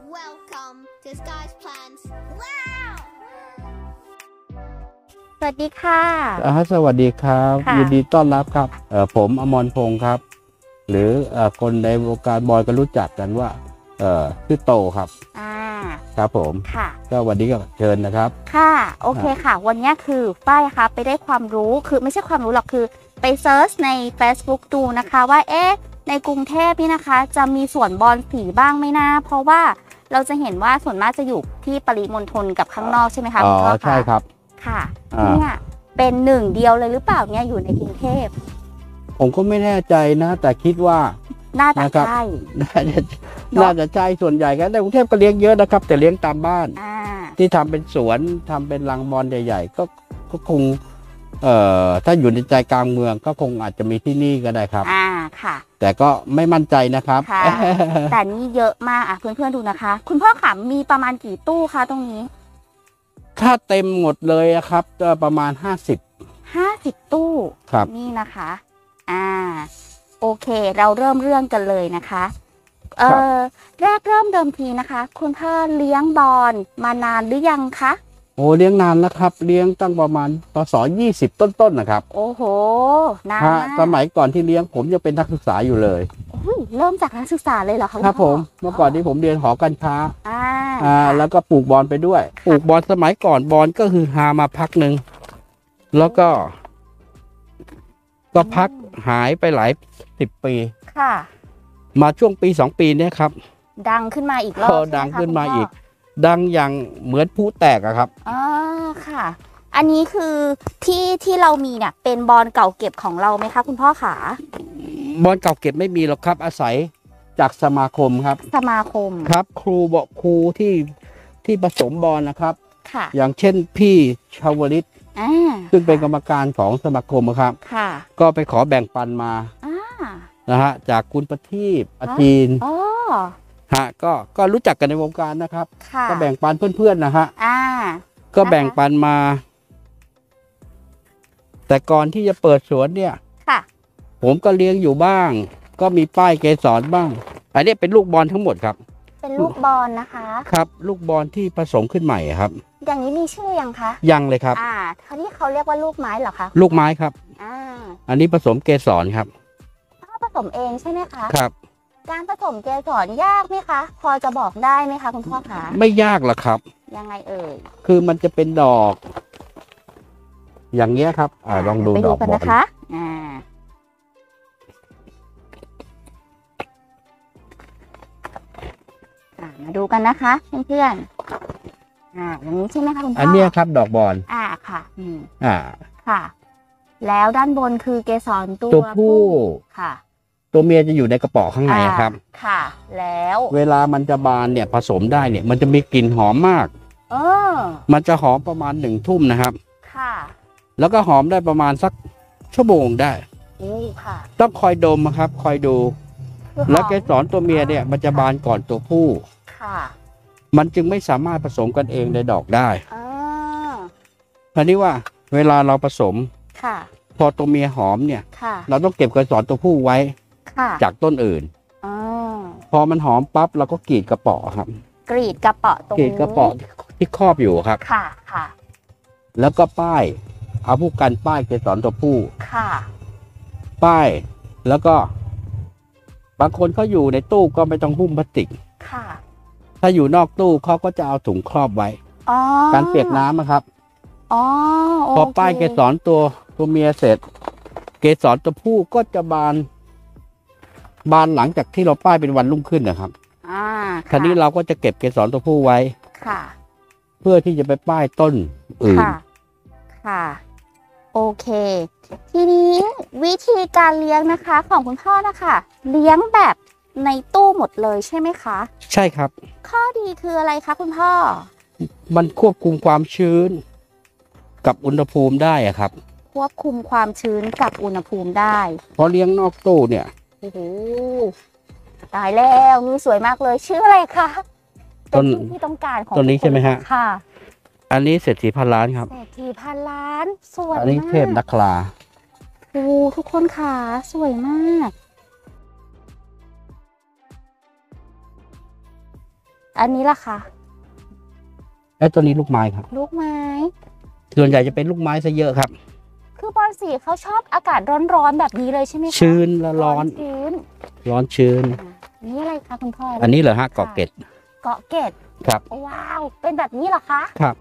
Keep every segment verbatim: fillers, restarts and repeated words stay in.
Welcome to Sky's Plants. Wow! สวัสดีค่ะอ่าสวัสดีครับยินดีต้อนรับครับเอ่อผมอมรพงศ์ครับหรือเอ่อคนในวงการบอยก็รู้จักกันว่าเอ่อชื่อโตครับอ่าครับผมค่ะก็วันนี้ก็เชิญนะครับค่ะโอเคค่ะวันนี้คือป้ายค่ะไปได้ความรู้คือไม่ใช่ความรู้หรอกคือไปเซิร์ชใน Facebook ดูนะคะว่าเอ๊ะในกรุงเทพนี่นะคะจะมีสวนบอนสีบ้างไหมนะเพราะว่าเราจะเห็นว่าส่วนมากจะอยู่ที่ปริมณฑลกับข้างนอกใช่ไหมคะอ๋อใช่ครับค่ะเนี่ยเป็นหนึ่งเดียวเลยหรือเปล่าเนี่ยอยู่ในกรุงเทพผมก็ไม่แน่ใจนะแต่คิดว่าน่าจะใช่น่าจะน่าจะใช่ส่วนใหญ่ก็ในกรุงเทพก็เลี้ยงเยอะนะครับแต่เลี้ยงตามบ้านที่ทำเป็นสวนทำเป็นรังบอนใหญ่ๆก็ก็คงเอ่อถ้าอยู่ในใจกลางเมืองก็คงอาจจะมีที่นี่ก็ได้ครับอ่าค่ะแต่ก็ไม่มั่นใจนะครับค่ะแต่นี่เยอะมากอ่ะเพื่อนๆดูนะคะคุณพ่อขำมีประมาณกี่ตู้คะตรงนี้ถ้าเต็มหมดเลยครับจะประมาณห้าสิบห้าสิบตู้ครับนี่นะคะอ่าโอเคเราเริ่มเรื่องกันเลยนะคะเออแรกเริ่มเดิมทีนะคะคุณพ่อเลี้ยงบอนมานานหรือยังคะโอ้เลี้ยงนานแล้วครับเลี้ยงตั้งประมาณปศยี่สิบต้นๆนะครับโอ้โหนานมากสมัยก่อนที่เลี้ยงผมยังเป็นนักศึกษาอยู่เลยเริ่มจากนักศึกษาเลยเหรอคะครับผมเมื่อก่อนที่ผมเรียนหอการค้าอ่าอ่าแล้วก็ปลูกบอนไปด้วยปลูกบอนสมัยก่อนบอนก็คือหามาพักหนึ่งแล้วก็ก็พักหายไปหลายสิบปีค่ะมาช่วงปีสองปีนี้ครับดังขึ้นมาอีกรอบดังขึ้นมาอีกดังอย่างเหมือนผู้แตกอะครับอ๋อค่ะอันนี้คือที่ที่เรามีเนี่ยเป็นบอนเก่าเก็บของเราไหมคะคุณพ่อขาบอนเก่าเก็บไม่มีหรอกครับอาศัยจากสมาคมครับสมาคมครับครูบอกครูที่ที่ผสมบอนนะครับค่ะอย่างเช่นพี่ชาวลิตซึ่งเป็นกรรมการของสมาคมครับค่ะก็ไปขอแบ่งปันมานะฮะจากคุณประทีปอาจีนฮะก็ก็รู้จักกันในวงการนะครับก็แบ่งปันเพื่อนๆนะฮะก็แบ่งปันมาแต่ก่อนที่จะเปิดสวนเนี่ยผมก็เลี้ยงอยู่บ้างก็มีป้ายเกสรบ้างอันนี้เป็นลูกบอลทั้งหมดครับเป็นลูกบอลนะคะครับลูกบอลที่ผสมขึ้นใหม่ครับอย่างนี้มีชื่อยังคะยังเลยครับอ่าเขาที่เขาเรียกว่าลูกไม้เหรอคะลูกไม้ครับอ่าอันนี้ผสมเกสรครับพ่อผสมเองใช่ไหมคะครับการผสมเกสรยากไหมคะพอจะบอกได้ไหมคะคุณพ่อคะไม่ยากหรอกครับยังไงเอ่ยคือมันจะเป็นดอกอย่างเงี้ยครับอ่าลองดูดอกบอลนะคะอ่ามาดูกันนะคะเพื่อนๆอ่าอย่างนี้ใช่ไหมคะคุณพ่ออันนี้ครับดอกบอลอ่าค่ะอืมอ่าค่ะแล้วด้านบนคือเกสรตัวผู้ค่ะตัวเมียจะอยู่ในกระป๋อข้างในครับค่ะแล้วเวลามันจะบานเนี่ยผสมได้เนี่ยมันจะมีกลิ่นหอมมากเออมันจะหอมประมาณหนึ่งทุ่มนะครับค่ะแล้วก็หอมได้ประมาณสักชั่วโมงได้นี่ค่ะต้องคอยดมครับคอยดูแล้วเกสรตัวเมียเนี่ยมันจะบานก่อนตัวผู้ค่ะมันจึงไม่สามารถผสมกันเองในดอกได้อ๋อคราวนี้ว่าเวลาเราผสมค่ะพอตัวเมียหอมเนี่ยค่ะเราต้องเก็บเกสรตัวผู้ไว้จากต้นอื่นอ๋อพอมันหอมปั๊บเราก็กรีดกระป๋อครับกรีดกระป๋อตรงนี้กรีดกระป๋อที่ครอบอยู่ครับค่ะค่ะแล้วก็ป้ายเอาผู้กันป้ายเกสรตัวผู้ค่ะป้ายแล้วก็บางคนเขาอยู่ในตู้ก็ไม่ต้องหุ้มพลาสติกค่ะถ้าอยู่นอกตู้เขาก็จะเอาถุงครอบไว้การเปียกน้ำนะครับอ๋อพอป้ายเกสรตัวตัวเมียเสร็จเกสรตัวผู้ก็จะบานบานหลังจากที่เราป้ายเป็นวันรุ่งขึ้นนะครับอ่าคราวนี้เราก็จะเก็บเกสรตัวผู้ไว้ค่ะเพื่อที่จะไปป้ายต้นอื่นค่ะค่ะโอเคทีนี้วิธีการเลี้ยงนะคะของคุณพ่อนะคะเลี้ยงแบบในตู้หมดเลยใช่ไหมคะใช่ครับข้อดีคืออะไรคะคุณพ่อมันควบคุมความชื้นกับอุณหภูมิได้อะครับควบคุมความชื้นกับอุณหภูมิได้พอเลี้ยงนอกตู้เนี่ยโอ้โหตายแล้วนี่สวยมากเลยชื่ออะไรคะต้นที่ต้องการของต้นนี้ใช่ไหมฮะค่ะอันนี้เศรษฐีพันล้านครับเศรษฐีพันล้านสวยมากอันนี้เทพนักลาโอ้ทุกคนค่ะสวยมากอันนี้ล่ะคะไอ้ตัวนี้ลูกไม้ครับลูกไม้ส่วนใหญ่จะเป็นลูกไม้ซะเยอะครับคือบอลสีเขาชอบอากาศร้อนๆแบบนี้เลยใช่ไหมคะชื้นและร้อนชื้นร้อนชื้นนี่อะไรคะคุณพ่ออันนี้เหรอฮะเกาะเกร็ดเกาะเกร็ดครับว้าวเป็นแบบนี้เหรอคะครับ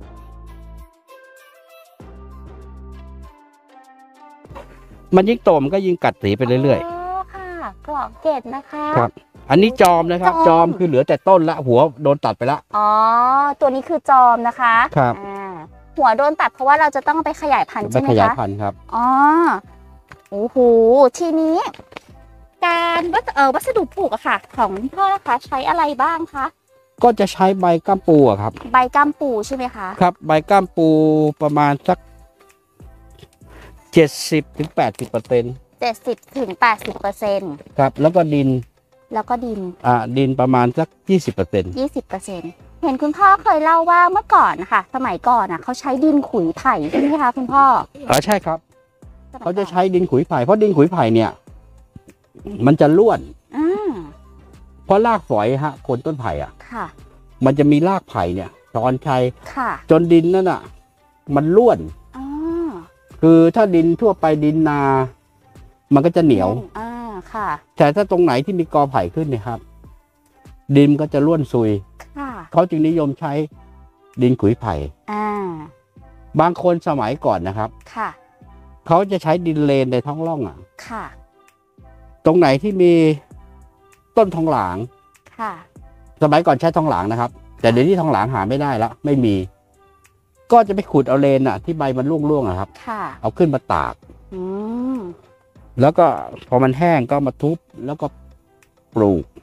มันยิ่งโตมันก็ยิ่งกัดสีไปเรื่อยๆอ๋อค่ะเกาะเกร็ดนะคะครับอันนี้จอมนะครับจอมคือเหลือแต่ต้นละหัวโดนตัดไปละอ๋อตัวนี้คือจอมนะคะครับหัวโดนตัดเพราะว่าเราจะต้องไปขยายพันธุ์ใช่ไหมคะไปขยายพันธุ์ครับอ๋อโอ้โหทีนี้การวัสเออวัสดุปลูกอะค่ะของพ่อคะใช้อะไรบ้างคะก็จะใช้ใบก้ามปูอะครับใบก้ามปูใช่ไหมคะครับใบก้ามปูประมาณสักเจ็ดสิบถึงแปดสิบเปอร์เซ็นต์เจ็ดสิบถึงแปดสิบเปอร์เซ็นต์ครับแล้วก็ดินแล้วก็ดินอ่าดินประมาณสักยี่สิบเปอร์เซ็นต์ยี่สิบเปอร์เซ็นต์เห็นคุณพ่อเคยเล่าว่าเมื่อก่อนนะคะสมัยก่อนอ่ะเขาใช้ดินขุยไผ่ใช่ไหมคะคุณพ่ออ๋อใช่ครับเขาจะใช้ดินขุยไผ่เพราะดินขุยไผ่เนี่ยมันจะร่วนอ่าเพราะรากฝอยฮะคนต้นไผ่อ่ะค่ะมันจะมีรากไผ่เนี่ยช้อนชัยค่ะจนดินนั่นอ่ะมันร่วนอ๋อคือถ้าดินทั่วไปดินนามันก็จะเหนียวอ่าค่ะแต่ถ้าตรงไหนที่มีกอไผ่ขึ้นเนี่ยครับดินก็จะร่วนซุยเขาจึงนิยมใช้ดินขุยไผ่บางคนสมัยก่อนนะครับค่ะเขาจะใช้ดินเลนในท้องร่องอ่ะค่ะตรงไหนที่มีต้นทองหลางค่ะสมัยก่อนใช้ทองหลางนะครับแต่เดี๋ยวนี้ทองหลางหาไม่ได้แล้วไม่มีก็จะไปขุดเอาเลนอ่ะที่ใบมันร่วงๆอ่ะครับค่ะเอาขึ้นมาตากอืมแล้วก็พอมันแห้งก็มาทุบแล้วก็ปลูก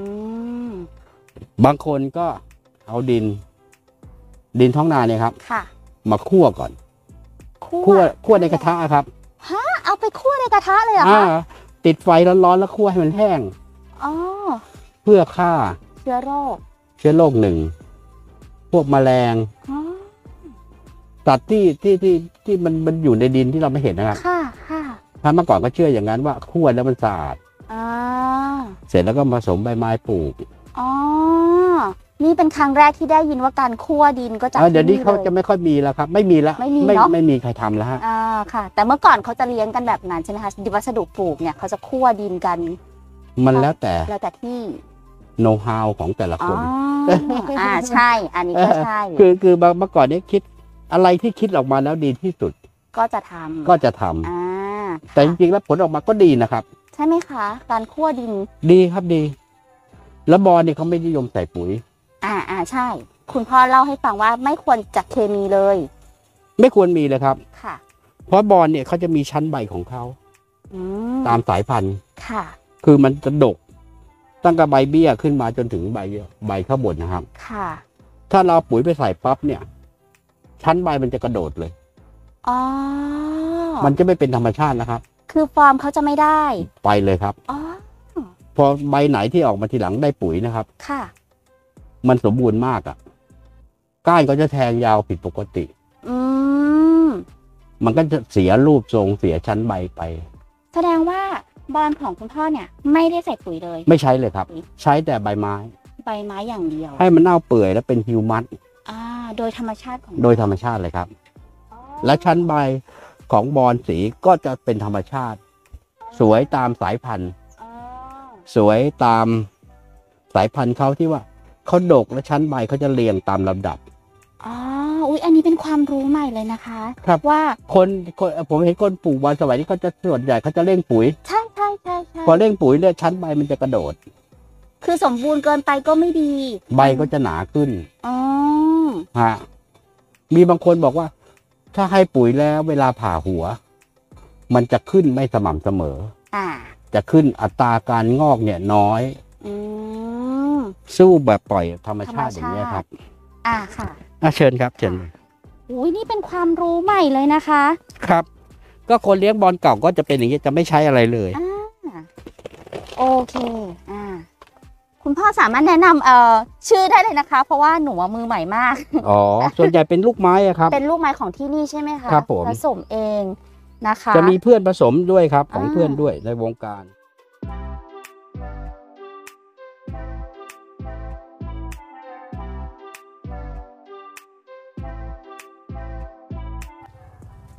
บางคนก็เอาดินดินท้องนาเนี่ยครับมาคั่วก่อนคั่วคั่วในกระทะครับฮะเอาไปคั่วในกระทะเลยเหรอคะติดไฟร้อนๆแล้วคั่วให้มันแห้งอ๋อเพื่อฆ่าเชื้อโรคเชื้อโรคหนึ่งพวกแมลงสัตว์ที่ที่ที่ที่มันมันอยู่ในดินที่เราไม่เห็นนะครับค่ะค่ะถ้าเมื่อก่อนก็เชื่ออย่างนั้นว่าคั่วแล้วมันสะอาดเสร็จแล้วก็ผสมใบไม้ปลูกอ๋อนี่เป็นครั้งแรกที่ได้ยินว่าการคั่วดินก็จะเดี๋ยวนี้เขาจะไม่ค่อยมีแล้วครับไม่มีแล้วไม่มีเนาะไม่มีใครทำแล้วฮะอ่าค่ะแต่เมื่อก่อนเขาจะเลี้ยงกันแบบนั้นใช่ไหมคะวัสดุปลูกเนี่ยเขาจะคั่วดินกันมันแล้วแต่แล้วแต่ที่โน้ตฮาวของแต่ละคนอ่าใช่อันนี้ก็ใช่คือคือเมื่อก่อนนี้คิดอะไรที่คิดออกมาแล้วดีที่สุดก็จะทำก็จะทำอ่าแต่จริงๆแล้วผลออกมาก็ดีนะครับใช่ไหมคะการคั่วดินดีครับดีแล้วบอลเนี่ยเขาไม่นิยมใส่ปุ๋ยอ่าอ่าใช่คุณพ่อเล่าให้ฟังว่าไม่ควรจัดเคมีเลยไม่ควรมีเลยครับค่ะเพราะบอลเนี่ยเขาจะมีชั้นใบของเขาตามสายพันธุ์ค่ะคือมันจะดกตั้งแต่ใบเบี้ยขึ้นมาจนถึงใบใบข้างบนนะครับค่ะถ้าเราปุ๋ยไปใส่ปั๊บเนี่ยชั้นใบมันจะกระโดดเลยอ๋อมันจะไม่เป็นธรรมชาตินะครับคือฟอร์มเขาจะไม่ได้ไปเลยครับอ๋อพอใบไหนที่ออกมาทีหลังได้ปุ๋ยนะครับค่ะมันสมบูรณ์มากอ่ะก้านก็จะแทงยาวผิดปกติอืมมันก็จะเสียรูปทรงเสียชั้นใบไปแสดงว่าบอลของคุณพ่อเนี่ยไม่ได้ใส่ปุ๋ยเลยไม่ใช้เลยครับใช้แต่ใบไม้ใบไม้อย่างเดียวให้มันเน่าเปื่อยแล้วเป็นฮิวมัสอ่าโดยธรรมชาติของโดยธรรมชาติเลยครับและชั้นใบของบอลสีก็จะเป็นธรรมชาติสวยตามสายพันธุ์สวยตามสายพันธุ์เขาที่ว่าเขาดกและชั้นใบเขาจะเรียงตามลำดับอ๋ออุ๊ยอันนี้เป็นความรู้ใหม่เลยนะคะครับว่าคนคนผมเห็นคนปลูกบอลสมัยนี้เขาจะส่วนใหญ่เขาจะเร่งปุ๋ยใช่ใช่ใช่ใช่พอเร่งปุ๋ยเนี่ยชั้นใบมันจะกระโดดคือสมบูรณ์เกินไปก็ไม่ดีใบก็จะหนาขึ้นอ๋อฮะมีบางคนบอกว่าถ้าให้ปุ๋ยแล้วเวลาผ่าหัวมันจะขึ้นไม่สม่ำเสมออ่าจะขึ้นอัตราการงอกเนี่ยน้อยอืมสู้แบบปล่อยธรรมชาติอย่างนี้ครับอ่าค่ะอ่ะเชิญครับเชิญอุ้ยนี่เป็นความรู้ใหม่เลยนะคะครับก็คนเลี้ยงบอลเก่าก็จะเป็นอย่างนี้จะไม่ใช้อะไรเลยอ่าโอเคอ่าคุณพ่อสามารถแนะนำเอ่อชื่อได้เลยนะคะเพราะว่าหนูมือใหม่มากอ๋อส่วนใหญ่เป็นลูกไม้อะครับเป็นลูกไม้ของที่นี่ใช่ไหมคะครับผมผสมเองนะคะจะมีเพื่อนผสมด้วยครับของเพื่อนด้วยในวงการ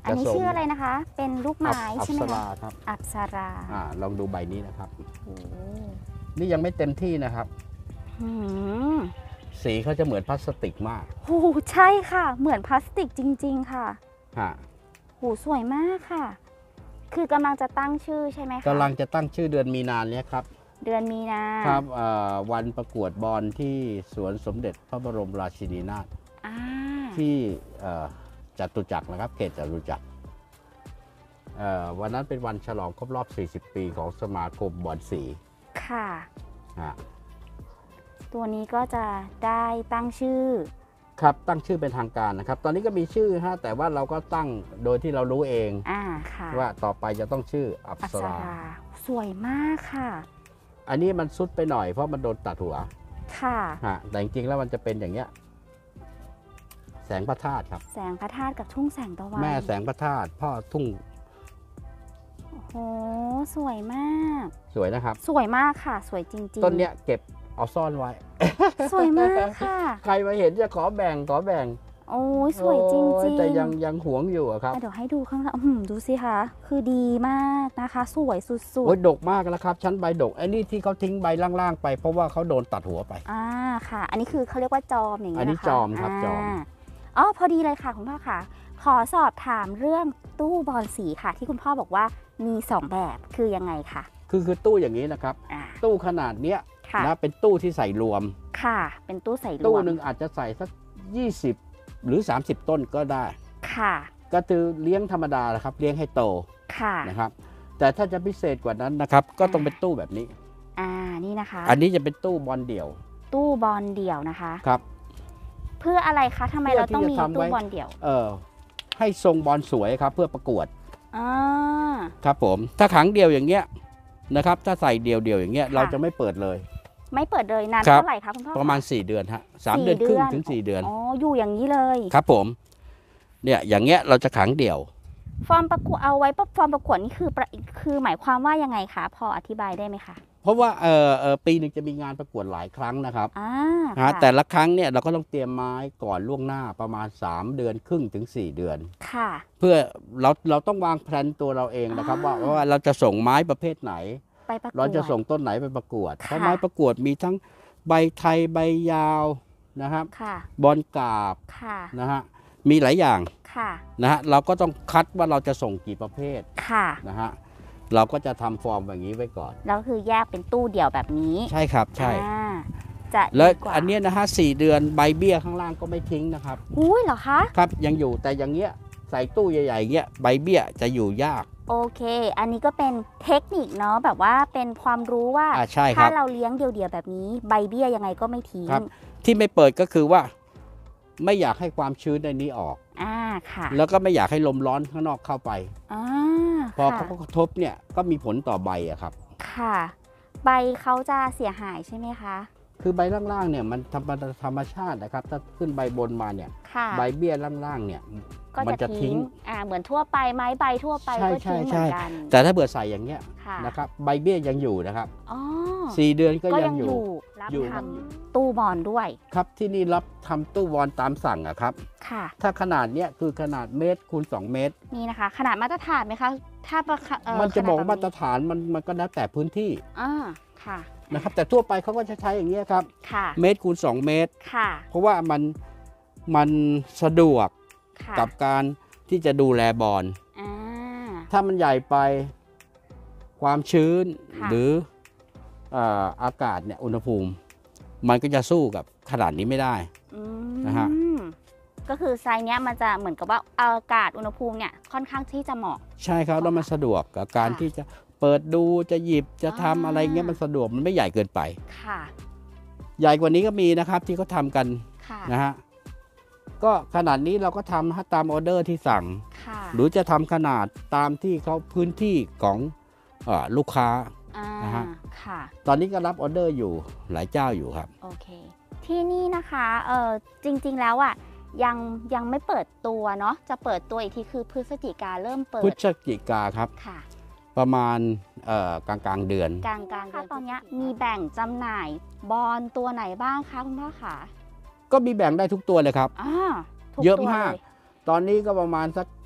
อันนี้ชื่ออะไรนะคะ เป็นลูกไม้ใช่ไหมอัปสคะราครับอัปสราอ่าลองดูใบนี้นะครับโอ้นี่ยังไม่เต็มที่นะครับหืมสีเขาจะเหมือนพลาสติกมากโอ้ใช่ค่ะ เหมือนพลาสติกจริง ๆ ค่ะฮะโหสวยมากค่ะ คือกำลังจะตั้งชื่อใช่ไหมคะกำลังจะตั้งชื่อเดือนมีนาเนี้ยครับเดือนมีนาครับเอ่อวันประกวดบอลที่สวนสมเด็จพระบรมราชินีนาถอ่าที่เอ่อจตุจักรนะครับเขตจตุจักรเอ่อวันนั้นเป็นวันฉลองครบรอบ สี่สิบ ปีของสมาคมบอลสีค่ะฮะตัวนี้ก็จะได้ตั้งชื่อครับตั้งชื่อเป็นทางการนะครับ ตอนนี้ก็มีชื่อฮะแต่ว่าเราก็ตั้งโดยที่เรารู้เองอ่าค่ะว่าต่อไปจะต้องชื่ออัปอัปสสราราสวยมากค่ะอันนี้มันซุดไปหน่อยเพราะมันโดนตัดหัวค่ะฮะแต่จริงๆแล้วมันจะเป็นอย่างเงี้ยแสงพระธาตุครับแสงพระธาตุกับทุ่งแสงตะวันแม่แสงพระธาตุพ่อทุ่งโอ้โหสวยมากสวยนะครับสวยมากค่ะ สวยจริงๆต้นเนี้ยเก็บเอาซ่อนไว้สวยมากค่ะใครมาเห็นจะขอแบ่งขอแบ่งโอ้ยสวยจริงโอ้ยๆแต่ยังยังหวงอยู่อะครับอ่ะเดี๋ยวให้ดูข้างล่างอื้อหือดูสิคะคือดีมากนะคะ สวยสุดโอ้ยดกมากแล้วครับชั้นใบดกไอ้นี่ที่เขาทิ้งใบล่างๆไปเพราะว่าเขาโดนตัดหัวไปๆอ่าค่ะ อันนี้คือเขาเรียกว่าจอมอย่างอันี้นนะคะนี้จอมครับจอมาอ๋อพอดีเลยค่ะคุณพ่อค่ะ ขอสอบถามเรื่องตู้บอลสีค่ะ ที่คุณพ่อบอกว่ามีสองแบบคือยังไงคะคือคือตู้อย่างนี้นะครับอ่าตู้ขนาดเนี้ยค่ะนะเป็นตู้ที่ใส่รวมค่ะ เป็นตู้ใส่รวมตู้หนึ่งอาจจะใส่สักยี่สิบหรือ สามสิบ ต้นก็ได้ค่ะก็คือเลี้ยงธรรมดาแหละครับเลี้ยงให้โตค่ะนะครับ แต่ถ้าจะพิเศษกว่านั้นนะครับ ก็ต้องเป็นตู้แบบนี้อ่านี่นะคะอันนี้จะเป็นตู้บอลเดี่ยวตู้บอลเดี่ยวนะคะครับเพื่ออะไรคะทำไมเพื่อเราต้องที่มีจะทำตู้ไว้บอลเดี่ยวเออให้ทรงบอลสวยครับเพื่อประกวดอ่าครับผมถ้าขังเดียวอย่างเงี้ยนะครับถ้าใส่เดียวเดียวอย่างเงี้ยค่ะเราจะไม่เปิดเลยไม่เปิดเลยนานครับเท่าไหร่คะคุณพ่อประมาณคสี่ เดือนฮะสามสี่เดือนครึ่งเดือนถึง สี่ เดือนอ๋ออยู่อย่างนี้เลยครับผมเนี่ยอย่างเงี้ยเราจะขังเดี่ยวฟอร์มประกวดเอาไว้ปะฟอร์มประกวดนี่คือประคือหมายความว่ายังไงคะพออธิบายได้ไหมคะเพราะว่าเออเออปีหนึ่งจะมีงานประกวดหลายครั้งนะครับอ่านะค่ะแต่ละครั้งเนี่ยเราก็ต้องเตรียมไม้ก่อนล่วงหน้าประมาณ สาม เดือนครึ่งถึง สี่ เดือนค่ะเพื่อเราเราต้องวางแผนตัวเราเองนะครับอ่าว่าว่าเราจะส่งไม้ประเภทไหนไปประกวดเราจะส่งต้นไหนไปประกวดค่ะเพราะไม้ประกวดมีทั้งใบไทยใบยาวนะครับค่ะบอลกาบค่ะนะฮะมีหลายอย่างค่ะนะฮะเราก็ต้องคัดว่าเราจะส่งกี่ประเภทค่ะนะฮะเราก็จะทำฟอร์มอย่างนี้ไว้ก่อนแล้วคือแยกเป็นตู้เดี่ยวแบบนี้ใช่ครับใช่อ่าจะแล้วดีกว่าอันเนี้ยนะฮะสี่เดือนใบเบี้ยข้างล่างก็ไม่ทิ้งนะครับอุ้ยเหรอคะครับยังอยู่แต่อย่างเงี้ยใส่ตู้ใหญ่ๆเงี้ยใบเบี้ยจะอยู่ยากโอเค อันนี้ก็เป็นเทคนิคเนาะแบบว่าเป็นความรู้ว่าอ่าใช่คถ้ารับเราเลี้ยงเดี่ยวๆแบบนี้ ใบเบี้ยยังไงก็ไม่ทิ้งครับ ที่ไม่เปิดก็คือว่า ไม่อยากให้ความชื้นในนี้ออกอ่าค่ะแล้วก็ไม่อยากให้ลมร้อนข้างนอกเข้าไปอ่าพอค่ะเขากระทบเนี่ยก็มีผลต่อใบอะครับค่ะ ใบเขาจะเสียหายใช่ไหมคะคือใบล่างๆเนี่ยมันธรรมธรรมชาตินะครับ ถ้าขึ้นใบบนมาเนี่ยค่ะใบเบี้ยล่างๆเนี่ยก็มันจะจะทิ้ทิ้งงอ่าเหมือนทั่วไปไม้ใบทั่วไปใช่ก็ทิ้งเหใช่มือนใช่กันแต่ถ้าเบื่อใส่อย่างเงี้ยค่ะนะครับใบเบี้ยยังอยู่นะครับอ๋อสี่เดือนก็ก็ยัยัง งออยู่ ยู่รับอยู่ทำตู้บอลด้วยครับที่นี่รับทำตู้วอนตามสั่งอะครับค่ะถ้าขนาดเนี้ยคือขนาดเมตรคูณสองเมตรนี่นะคะ ขนาดมาตรฐานไหมคะถ้าประคะเอ่อมันจะบอกขนดมาตรแบบนี้ฐานมันมันก็แล้วแต่พื้นที่อ่าค่ะนะครับ แต่ทั่วไปเขาก็จะใช้อย่างเงี้ยครับค่ะเมตรคูณสองเมตรค่ะเพราะว่ามันมันสะดวกค่ะกับการที่จะดูแลบอลอ่าถ้ามันใหญ่ไปความชื้นค่ะหรือเอ่ออากาศเนี่ยอุณหภูมิ มันก็จะสู้กับขนาดนี้ไม่ได้อืนะฮะมก็คือไซส์เนี้ยมันจะเหมือนกับว่าอากาศอุณหภูมิเนี่ยค่อนข้างที่จะเหมาะใช่ครับแล้วมันสะดวกกับการค่ะที่จะเปิดดูจะหยิบจะทำอ่าอะไรเงี้ยมันสะดวกมันไม่ใหญ่เกินไปค่ะใหญ่กว่านี้ก็มีนะครับที่เขาทำกันค่ะนะฮะก็ขนาดนี้เราก็ทำตามออเดอร์ที่สั่งค่ะหรือจะทำขนาดตามที่เขาพื้นที่ของเอ่อลูกค้าอ่านะฮะค่ะตอนนี้ก็รับออเดอร์อยู่หลายเจ้าอยู่ครับโอเค ที่นี่นะคะเออจริงๆแล้วอ่ะยังยังไม่เปิดตัวเนาะจะเปิดตัวอีกทีคือพฤศจิกาเริ่มเปิพฤดศจิกาครับค่ะประมาณเอ่อกลางกลางๆเดือนกลางกลางค่ะตอนเนี้ยมีแบ่งจำหน่ายบอลตัวไหนบ้างคะคุณพ่อคะก็มีแบ่งได้ทุกตัวเลยครับอ่าทุเยอะตัวมากลตอนนี้ก็ประมาณสัก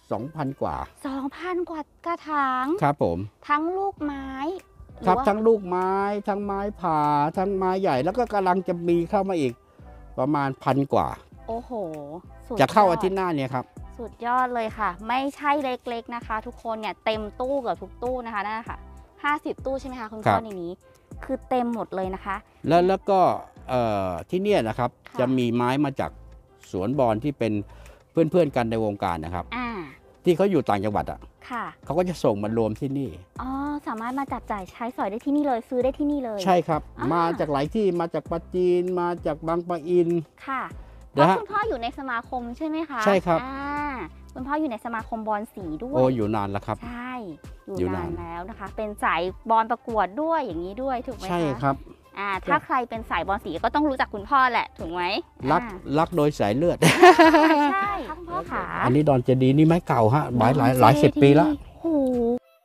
สองพันกว่าสองพัน กว่ากระถางครับผมทั้งลูกไม้ครับทั้งลูกไม้ทั้งไม้ผ่าทั้งไม้ใหญ่แล้วก็กำลังจะมีเข้ามาอีกประมาณพันกว่าโอ้โหสุดจะเข้ายอดอาทิตย์หน้าเนี่ยครับสุดยอดเลยค่ะ ไม่ใช่เล็กๆนะคะ ทุกคนเนี่ยเต็มตู้เกือบทุกตู้นะคะนั่นค่ะห้าสิบตู้ใช่ไหมคะคุณครัพ่อบ ในนี้ คือเต็มหมดเลยนะคะแล้วแล้วก็เอ่อที่เนี่ยนะครับค่ะจะมีไม้มาจากสวนบอนที่เป็นเพื่อนๆกันในวงการนะครับอ่าที่เขาอยู่ต่างจังหวัดอ่ะค่ะเขาก็จะส่งมารวมที่นี่อ๋อสามารถมาจับจ่ายใช้สอยได้ที่นี่เลยซื้อได้ที่นี่เลยใช่ครับอ่ามมาจากหลายที่มาจากปาจีนมาจากบางปะอินค่ะเพนะราะฮะคุณพ่ออยู่ในสมาคมใช่ไหมคะใช่ครับอ่าคุณพ่ออยู่ในสมาคมบอลสีด้วยโอ้อยู่นานแล้วครับใช่ออยู่ ยู่นานนานแล้วนะคะ เป็นสายบอลประกวดด้วยอย่างนี้ด้วยถูกไหมคะใช่ครับอ่าถ้าใครเป็นสายบอลสีก็ต้องรู้จักคุณพ่อแหละถูกไหมรักอ่ารักโดยสายเลือดใช่คุณพ่อขาอันนี้ดอนเจดีย์นี่ไม้เก่าฮะหลายหลายหลายสิบปีแล้วโอ้โห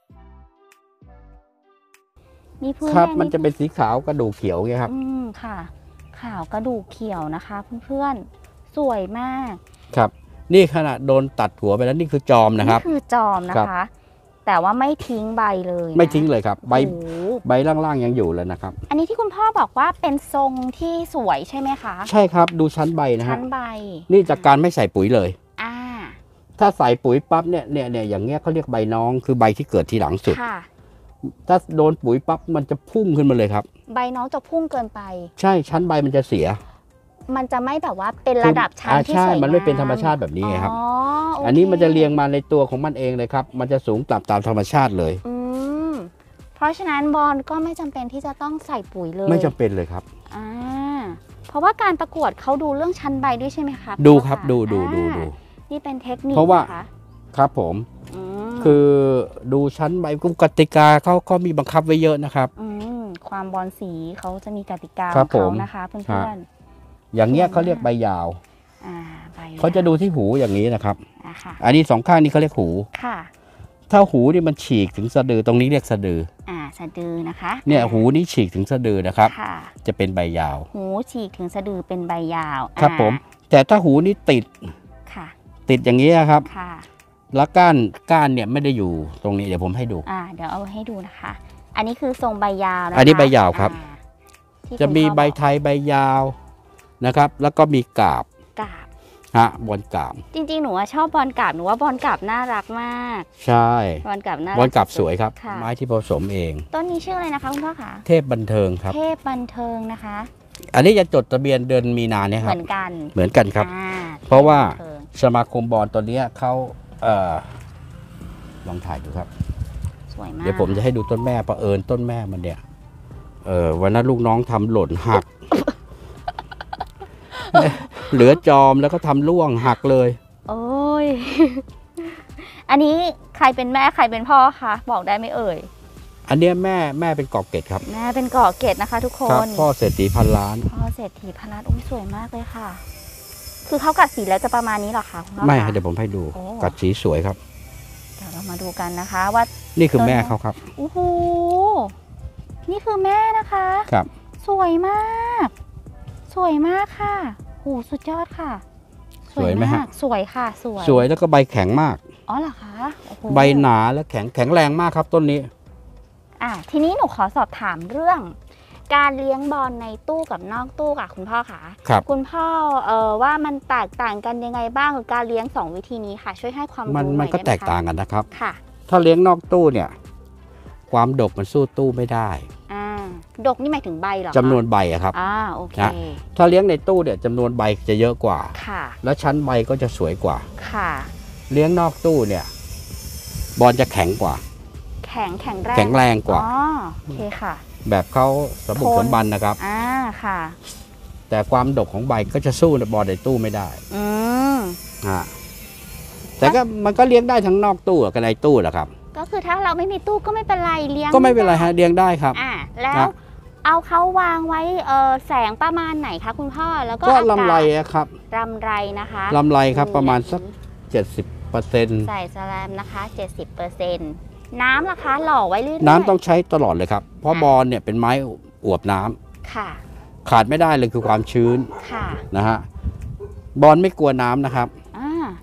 นี่เพื่อนครับแม่มันจะเป็นสีขาวกระดูกเขียวไงครับอืมค่ะขาวกระดูกเขียวนะคะเพื่อนๆสวยมากครับ นี่ขณะโดนตัดหัวไปแล้วนี่คือจอมนะครับนี่คือจอมนะครัคะบแต่ว่าไม่ทิ้งใบเลยนะไม่ทิ้งเลยครับ ใบโอ้โหใบล่างๆยังอยู่เลยนะครับอันนี้ที่คุณพ่อบอกว่าเป็นทรงที่สวยใช่ไหมคะใช่ครับดูชั้นใบนะชั้ฮะนใบนี่จากการไม่ใส่ปุ๋ยเลยอ่าถ้าใส่ปุ๋ยปั๊บเนี่ยเนี่ยเนี่ยอย่างเงี้ยเขาเรียกใบน้องคือใบที่เกิดทีหลังสุดค่ะถ้าโดนปุ๋ยปั๊บมันจะพุ่งขึ้นมาเลยครับใบน้องจะพุ่งเกินไปใช่ชั้นใบมันจะเสียมันจะไม่แบบว่าเป็นระดับชั้นอ่าที่ใช่สวยงามมันไม่เป็นธรรมชาติแบบนี้ไงครับอ๋อโเคอันนี้มันจะเรียงมาในตัวของมันเองเลยครับ มันจะสูงต่ำตามธรรมชาติเลยอืมเพราะฉะนั้นบอลก็ไม่จำเป็นที่จะต้องใส่ปุ๋ยเลยไม่จำเป็นเลยครับอ่าเพราะว่าการประกวดเขาดูเรื่องชั้นใบด้วยใช่ไหมคะดูครับพ่อะดูดูดูอ่าดูนี่เป็นเทคนิคเพราะว่านคครับผมอืมคือดูชั้นใบกติกาเขาเขามีบังคับไว้เยอะนะครับอืมความบอลสีเขาจะมีกติกาครับของผมเขานะคะเพื่ครัอบ นอย่างเงี้ยเขาเรียกใบยาวๆอ่าใบเขาจะดูที่หูอย่างนี้นะครับอ่ะค่ะอันนี้สองข้างนี้เขาเรียกหูค่ะถ้าหูนี่มันฉีกถึงสะดือตรงนี้เรียกสะดืออ่าสะดือนะคะเนี่ยหูนี่ฉีกถึงสะดือนะครับค่ะจะเป็นใบยาวหูฉีกถึงสะดือเป็นใบยาวครับอ่าผม แต่ถ้าหูนี่ติดค่ะติดอย่างนี้ครับค่ะแล้วก้านก้านเนี่ยไม่ได้อยู่ตรงนี้เดี๋ยวผมให้ดูอ่าเดี๋ยวเอาให้ดูนะคะ อันนี้คือทรงใบยาวนะคะอันนี้ใบยาวครับอ่ที่จะมีคุณพ่อใบไทยใบยาวนะครับ แล้วก็มีกาบกาบฮะบอลกาบจริงๆ หนูอะชอบบอลกาบหนูว่าบอลกาบน่ารักมากใช่บอลกาบน่ารับอลกาบสวยครับค่ะไม้ที่ผสมเองต้นนี้ชื่ออะไรนะคะคุณพ่อคะเทพบันเทิงครับเทพบันเทิงนะคะอันนี้จะจดทะเบียนเดือนมีนาเนี่ยเหครับมือนกันเหมือนกันครับอ่าเพราะว่าเทพบันเทิงสมาคมบอลตัวเนี้ยเขาเอ่อลองถ่ายดูครับสวยมากเดี๋ยวผมจะให้ดูต้นแม่ประเอิญต้นแม่มันเนี่ย เออวันนั้นลูกน้องทำหล่นหัก เหลือจอมแล้วก็ทำร่วงหักเลยโอ้ย อันนี้ใครเป็นแม่ใครเป็นพ่อคะบอกได้ไหมเอ่ยอันเนี้ยแม่แม่เป็นกอกเกตครับแม่เป็นเกาะเกตนะคะ ทุกคครับนพ่อเศรษฐีพันล้านพ่อเศรษฐีพลัดอุ้ยสวยมากเลยค่ะ คือเขากัดสีแล้วจะประมาณนี้เหรอคะคุณพ่อไม่คะเดี๋ยวผมให้ดูโอ้กัดสีสวยครับเดี๋ยวเรามาดูกันนะคะว่านี่คือแม่เขาครับโอ้โห นี่คือแม่นะคะครับสวยมาก สวยมากค่ะโหสุดยอดค่ะสวยไหมฮะากสวยค่ะ สวยสวยแล้วก็ใบแข็งมากอ๋อเหรอคะโอ้โหใบหนาและแข็งแข็งแรงมากครับต้นนี้อ่ะทีนี้หนูขอสอบถามเรื่อง การเลี้ยงบอลในตู้กับนอกตู้ค่ะคุณพ่อคะครับคุณพ่อเอ่อว่ามันแตกต่างกันยังไงบ้างกับการเลี้ยงสองวิธีนี้ค่ะ ช่วยให้ความรู้หมันน่อยมันก็ได้ไหแตกคะต่างกันนะครับค่ะถ้าเลี้ยงนอกตู้เนี่ย ความดกมันสู้ตู้ไม่ได้อ่าดกนี่หมายถึงใบเหรอคะจำนวนใบอะครับอ่าโอเคนะ ถ้าเลี้ยงในตู้เนี่ยจำนวนใบจะเยอะกว่าค่ะแล้วชั้นใบก็จะสวยกว่าค่ะเลี้ยงนอกตู้เนี่ย บอลจะแข็งกว่าแข็งแข็งแรงแข็งแรงกว่าอ๋อโอเคค่ะแบบเขาสมบุกโคนสมบันนะครับอ่าค่ะแต่ความดกของใบก็จะสู้บอลในตู้ไม่ได้อืมฮะแต่ก็มันก็เลี้ยงได้ทั้งนอกตู้กับในตู้แหละครับก็คือถ้าเราไม่มีตู้ก็ไม่เป็นไรเลี้ยงก็ไม่เป็นไรฮะเลี้ยงได้ครับอ่าแล้วนะเอาเขาวางไว้เออแสงประมาณไหนคะคุณพ่อแล้วก็ก็อากาศลำไรอะครับลำไรนะคะลำไรครับอืประมาณสักเจ็ดสิบเปอร์เซ็นต์ใส่สแลมนะคะ เจ็ดสิบเปอร์เซ็นต์ น้ำล่ะคะหล่อไว้เรื่อยๆน้ำต้องใช้ตลอดเลยครับ เพราะบอลเนี่ยเป็นไม้อวบน้ำค่ะขาดไม่ได้เลยคือความชื้นค่ะนะฮะบอลไม่กลัวน้ำนะครับอ่า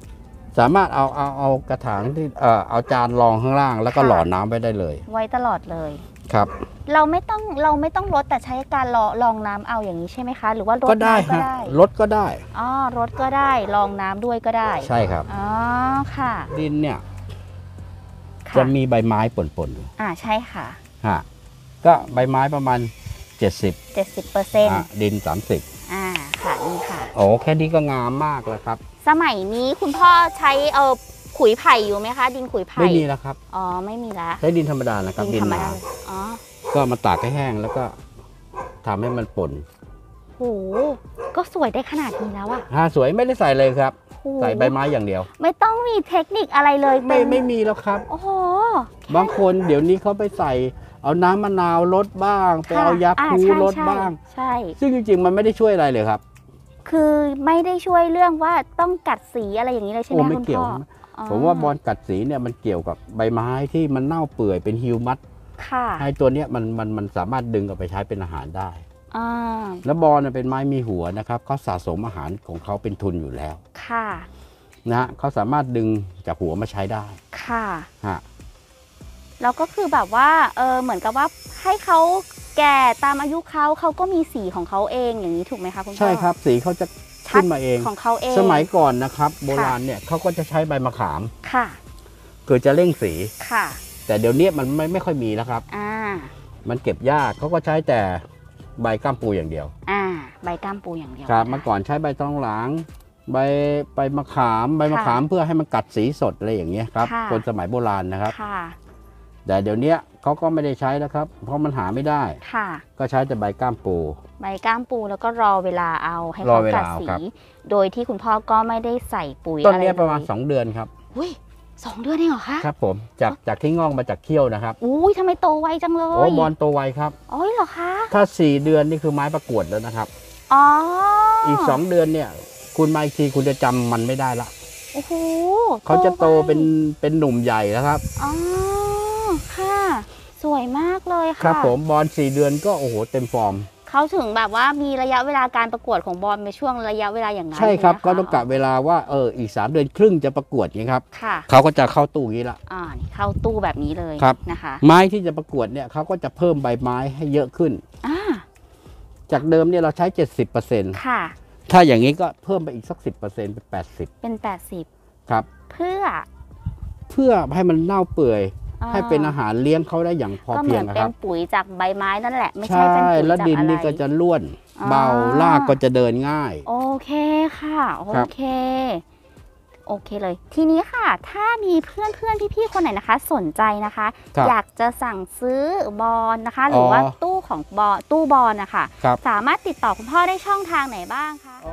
สามารถเอาเอาเอากระถางที่เอ่อเอาจานรองข้างล่างแล้วก็หล่อน้ำไว้ได้เลยไว้ตลอดเลยครับเราไม่ต้องเราไม่ต้องลดแต่ใช้การรอรองน้ำเอาอย่างนี้ใช่ไหมคะหรือว่ารดก็ได้ฮะรดก็ได้อ๋อรดก็ได้รองน้ำด้วยก็ได้ใช่ครับอ๋อค่ะดินเนี่ยจะมีใบไม้ป่นๆอยู่อ่าใช่ค่ะฮะก็ใบไม้ประมาณเจ็ดสิบเจ็ดสิบเปอร์เซ็นต์ดินสามสิบอ่าค่ะนี่ค่ะโอ้แค่นี้ก็งามมากแล้วครับสมัยนี้คุณพ่อใช้เออขุยไผ่อยู่ไหมคะดินขุยไผ่ไม่มีแล้วครับอ๋อไม่มีแล้วใช้ดินธรรมดานะครับดินธรรมดาอ๋อก็มาตากให้แห้งแล้วก็ทำให้มันป่นโหก็สวยได้ขนาดนี้แล้วอะฮะสวยไม่ได้ใส่เลยครับใส่ใบไม้อย่างเดียวไม่ต้องมีเทคนิคอะไรเลยไม่ไม่มีแล้วครับโอ้โหบางคนเดี๋ยวนี้เขาไปใส่เอาน้ำมะนาวลดบ้างไปเอายาคูลดบ้างใช่ซึ่งจริงๆมันไม่ได้ช่วยอะไรเลยครับคือไม่ได้ช่วยเรื่องว่าต้องกัดสีอะไรอย่างนี้เลยใช่ไหมคุณพ่อผมว่าบอลกัดสีเนี่ยมันเกี่ยวกับใบไม้ที่มันเน่าเปื่อยเป็นฮิวมัสให้ตัวเนี้ยมันมันมันสามารถดึงเอาไปใช้เป็นอาหารได้แล้วบอลเป็นไม้มีหัวนะครับเขาสะสมอาหารของเขาเป็นทุนอยู่แล้วค่ะนะฮะเขาสามารถดึงจากหัวมาใช้ได้ค่ะฮะแล้วก็คือแบบว่าเออเหมือนกับว่าให้เขาแก่ตามอายุเขาเขาก็มีสีของเขาเองอย่างนี้ถูกไหมคะคุณพ่อใช่ครับสีเขาจะขึ้นมาเองของเขาเองสมัยก่อนนะครับโบราณเนี่ยเขาก็จะใช้ใบมะขามค่ะเกิดจะเร่งสีค่ะแต่เดี๋ยวนี้มันไม่ไม่ค่อยมีแล้วครับอ่ามันเก็บยากเขาก็ใช้แต่ใบก้ามปูอย่างเดียวอ่าใบก้ามปูอย่างเดียวครับเมื่อก่อนใช้ใบตองหลังใบใบมะขามใบมะขามเพื่อให้มันกัดสีสดอะไรอย่างเงี้ยครับคนสมัยโบราณนะครับแต่เดี๋ยวนี้เขาก็ไม่ได้ใช้แล้วครับเพราะมันหาไม่ได้ค่ะก็ใช้แต่ใบก้ามปูใบก้ามปูแล้วก็รอเวลาเอาให้เขากัดสีโดยที่คุณพ่อก็ไม่ได้ใส่ปุ๋ยอะไรต้นนี้ประมาณสองเดือนครับอุ้ยสองเดือนเองเหรอคะครับผมจากจากที่งอกมาจากเขี้ยวนะครับอุ้ยทำไมโตไวจังเลยโอ้บอลโตไวครับอ๋อเหรอคะถ้าสี่เดือนนี่คือไม้ประกวดแล้วนะครับอ๋ออีกสองเดือนเนี่ยคุณมาอีกทีคุณจะจำมันไม่ได้ละโอ้โหเขาจะโตเป็นเป็นหนุ่มใหญ่แล้วครับอ๋อค่ะสวยมากเลยค่ะครับผมบอลสี่เดือนก็โอ้โหเต็มฟอร์มเขาถึงแบบว่ามีระยะเวลาการประกวดของบอลในช่วงระยะเวลาอย่างนั้นใช่ครับก็ต้องกะเวลาว่าเอออีกสามเดือนครึ่งจะประกวดนี่ครับค่ะเขาก็จะเข้าตู้นี้ละอ่าเข้าตู้แบบนี้เลยนะคะไม้ที่จะประกวดเนี่ยเขาก็จะเพิ่มใบไม้ให้เยอะขึ้นอ่าจากเดิมเนี่ยเราใช้เจ็ดสิบเปอร์เซ็นต์ค่ะถ้าอย่างนี้ก็เพิ่มไปอีกสักสิบเปอร์เซ็นต์เป็นแปดสิบเป็นแปดสิบครับเพื่อเพื่อให้มันเน่าเปื่อยให้เป็นอาหารเลี้ยงเขาได้อย่างพอเพียงครับก็เหมือนเป็นปุ๋ยจากใบไม้นั่นแหละไม่ใช่เป็นปุ๋ยจากอะไรแล้วดินนี่ก็จะร่วนเบารากก็จะเดินง่ายโอเคค่ะโอเคโอเคเลยทีนี้ค่ะถ้ามีเพื่อนเพื่อนพี่ๆคนไหนนะคะสนใจนะคะอยากจะสั่งซื้อบอลนะคะหรือว่าตู้ของบอลตู้บอลนะคะสามารถติดต่อคุณพ่อได้ช่องทางไหนบ้างคะ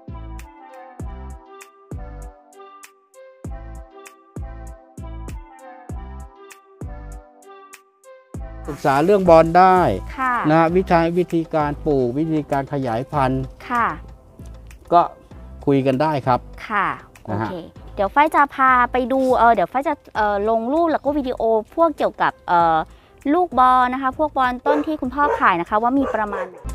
ศึกษาเรื่องบอลได้นะวิธีวิธีการปลูกวิธีการขยายพันธุ์ค่ะก็คุยกันได้ครับค่ะโอเคเดี๋ยวฝ้ายจะพาไปดูเออเดี๋ยวฝ้ายจะเออลงรูปแล้วก็วิดีโอพวกเกี่ยวกับเออลูกบอลนะคะพวกบอลต้นที่คุณพ่อขายนะคะว่ามีประมาณ